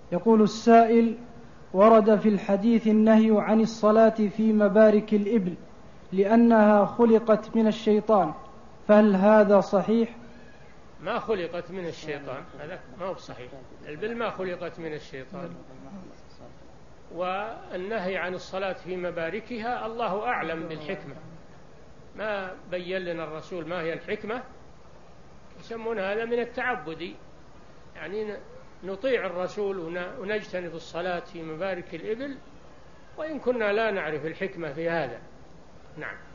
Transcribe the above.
يقول السائل: ورد في الحديث النهي عن الصلاة في مبارك الإبل لأنها خلقت من الشيطان، فهل هذا صحيح؟ ما خلقت من الشيطان، هذا ما هو صحيح. الإبل ما خلقت من الشيطان، والنهي عن الصلاة في مباركها الله أعلم بالحكمة، ما بين لنا الرسول ما هي الحكمة. يسمون هذا من التعبد، يعني نطيع الرسول ونجتنب الصلاة في مبارك الإبل، وإن كنا لا نعرف الحكمة في هذا. نعم.